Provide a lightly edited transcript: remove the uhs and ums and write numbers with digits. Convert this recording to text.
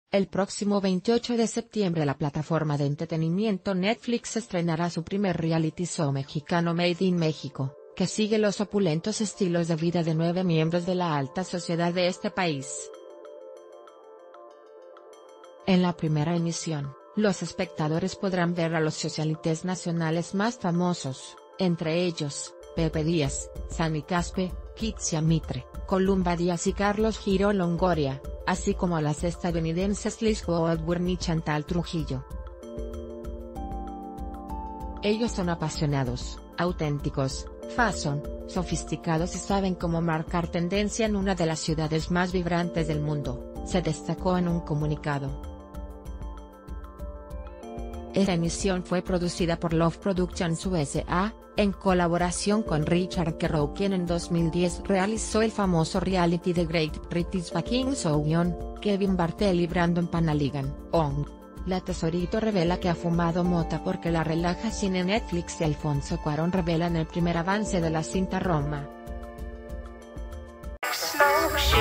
El próximo 28 de septiembre la plataforma de entretenimiento Netflix estrenará su primer reality show mexicano Made in México, que sigue los opulentos estilos de vida de 9 miembros de la alta sociedad de este país. En la primera emisión, los espectadores podrán ver a los socialites nacionales más famosos, entre ellos, Pepe Díaz, Sanny Caspe, Kitsia Mitre, Columba Díaz y Carlos Giro Longoria, así como a las estadounidenses Liz Goldburn y Chantal Trujillo. Ellos son apasionados, auténticos, fashion, sofisticados y saben cómo marcar tendencia en una de las ciudades más vibrantes del mundo, se destacó en un comunicado. Esta emisión fue producida por Love Productions USA, en colaboración con Richard Kerrow, quien en 2010 realizó el famoso reality The Great British Baking Show. Kevin Bartel y Brandon Panaligan, La Tesorito revela que ha fumado mota porque la relaja. Cine. Netflix y Alfonso Cuarón revelan el primer avance de la cinta Roma.